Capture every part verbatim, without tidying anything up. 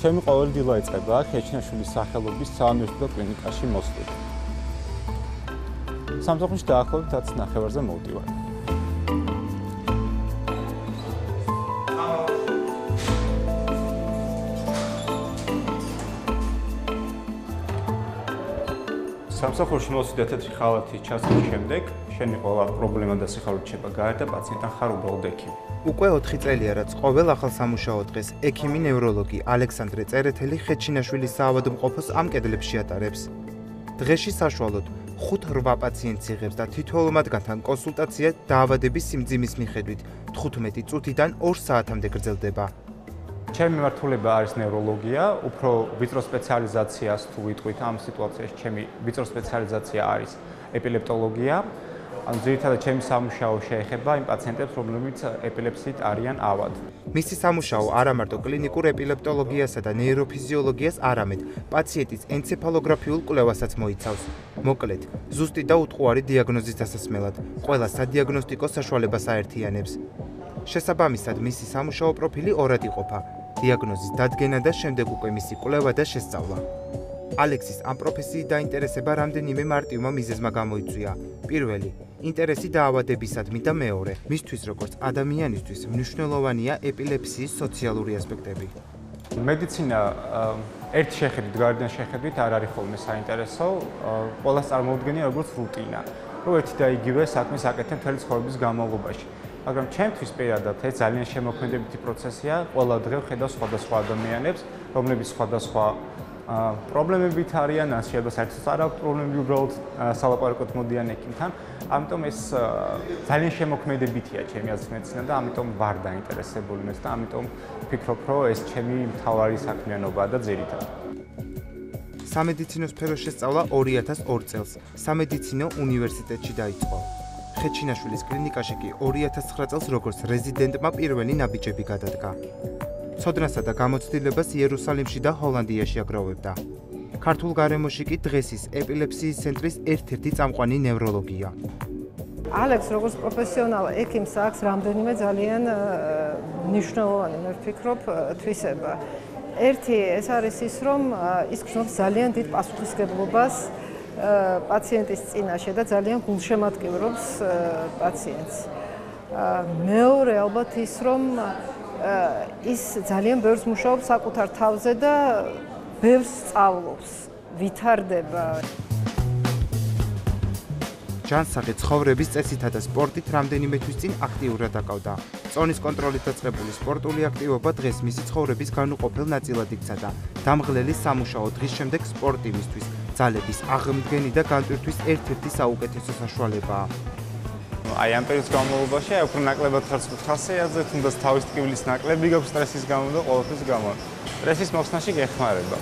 ჩემი ყოველი დილა იწყება ხეჩინაშვილის სახელობის საუნივერსიტეტო კლინიკაში მოსვლით. სამსახურში დაახლოებით ათს ნახევარზე მოვდივარ. სამსახურში მოსვიდე თეთრი ხალათი ჩასვლის შემდეგ, შენი ყველა პრობლემა და სიხარული რჩება გარეთ და პაციენტთან ხარ უბრალოდ ექიმი. უკვე ოთხი წელია, რაც ყოველ ახალ სამუშაო დღეს ექიმი ნევროლოგი ალექსანდრე წერეთელი ხეჩინაშვილის საავადმყოფოს ამ კედლებში ატარებს. დღეში საშუალოდ ხუთ-რვა პაციენტს იღებს და თითოეულ მათგანთან კონსულტაცია დაავადების სიმძიმის მიხედვით თხუთმეტი წუთიდან ორ საათამდე გრძელდება. ჩემი მიმართულება არის ნევროლოგია, უფრო ვიწრო სპეციალიზაციას თუ ვიტყვით ამ სიტუაციაში, ჩემი ვიწრო სპეციალიზაცია არის ეპილეპტოლოგია. ანუ ძირითადად ჩემი სამუშაო შეეხება იმ პაციენტებს, რომლებიც ეპილეფსიით არიან ავად. მისი სამუშაო არა მარტო კლინიკურ ეპილეპტოლოგიასა და ნეიროფიზიოლოგიას, არამედ პაციენტის ენცეფალოგრაფიულ კვლევასაც მოიცავს. მოკლედ, ზუსტი და უტყუარი დიაგნოზის დასასმელად, ყველა სადიაგნოსტიკო საშუალებას აერთიანებს. შესაბამისად, მისი სამუშაო პროფილი ორად იყოფა: დიაგნოზის დადგენა და შემდეგ უკვე მისი კვლევა და შესწავლა. ალექსის ამ პროფესიით დაინტერესება რამდენიმე მარტივმა მიზეზმა გამოიწვია. პირველი, ინტერესი დაავადებისადმი და მეორე, მისთვის როგორც ადამიანისთვის მნიშვნელოვანია ეპილეფსიის სოციალური ასპექტები. მედიცინა ერთ შეხედვით, გარედან შეხედვით არ არის ხოლმე საინტერესო, ყველას წარმოუდგენია როგორც რუტინა, რომ ერთი და იგივე საქმეს აკეთებ მთელი ცხოვრების განმავლობაში. მაგრამ ჩემთვის პირადად ეს ძალიან შემოქმედებითი პროცესია, ყველა დღე ვხედავ სხვადასხვა ადამიანებს, რომლებიც სხვადასხვა პრობლემებით არიან, ან შეიძლება საერთოდ არ აქვს პრობლემები, უბრალოდ სალაპარაკოდ მოდიან ექიმთან. ამიტომ ეს ძალიან შემოქმედებითია ჩემი აზრით მედიცინა და ამიტომ ვარ დაინტერესებული მეც და ამიტომ ვფიქრობ, რომ ეს ჩემი მთავარი საქმიანობაა და ძირითადი. სამედიცინო სფეროს შესწავლა ორი ათას ორ წელს სამედიცინო უნივერსიტეტში დაიწყო. ხეჩინაშვილის კლინიკაში კი ორი ათას ცხრა წელს როგორც რეზიდენტმა პირველი ნაბიჯები გადადგა. ცოდნასა და გამოცდილებას იერუსალიმში და ჰოლანდიაში აგროვებდა. ქართულ გარემოში კი დღეს ის ეპილეფსიის ცენტრის ერთ-ერთი წამყვანი ნევროლოგია. ალექს როგორც პროფესიონალ ექიმს აქვს რამდენიმე ძალიან მნიშვნელოვანი, მე ვფიქრობ, თვისება. ერთი ეს არის ის, რომ ის გრძნობს ძალიან დიდ პასუხისმგებლობას პაციენტის წინაშე და ძალიან გულშემატკივრობს პაციენტს. მეორე ალბათ ის, რომ ის ძალიან ბევრს მუშაობს საკუთარ თავზე და ბევრს სწავლობს, ვითარდება. ჯანსაღი ცხოვრების წესითა და სპორტით რამდენიმე თვის წინ აქტიურად აკავდა. წონის კონტროლით დაწყებული სპორტული აქტივობა დღეს მისი ცხოვრების განუყოფელ ნაწილად იქცა და დამღლელი სამუშაო დღის შემდეგ სპორტი მისთვის ძალების აღმდგენი და განტვირთვის ერთ-ერთი საუკეთესო საშუალებაა. აი ამ პერიოდის განმავლობაში აი უფრო ნაკლებად ხარს ხასიათზე, თუნდაც თავის ტკივილის ნაკლები გაქვს სტრესის გამო და ყოველთვის გამო. სტრესის მოხსნაში გეხმარება.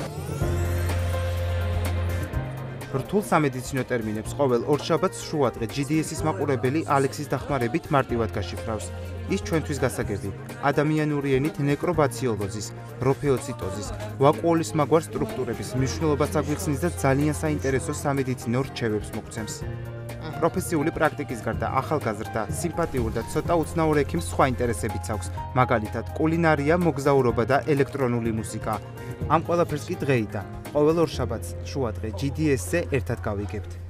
რთულ სამედიცინო ტერმინებს ყოველ ორშაბათს შუადღე ჯი დი ეს-ის მაყურებელი ალექსის დახმარებით მარტივად გაშიფრავს. ის ჩვენთვის გასაგები ადამიანური ენით ნეკრობაციოლოზის, პროფეოციტოზის, ვაკუოლის მაგვარ სტრუქტურების მნიშვნელობას აგვიხსნის და ძალიან საინტერესო სამედიცინო რჩევებს მოგცემს. პროფესიული პრაქტიკის გარდა ახალგაზრდა, სიმპათიურ და ცოტა უცნაურ ექიმს სხვა ინტერესებიც აქვს, მაგალითად კულინარია, მოგზაურობა და ელექტრონული მუსიკა. ამ ყველაფერს კი დღეიდან, ყოველ ორშაბათს შუადღე ჯი დი ეს-ზე ერთად გავიგებთ.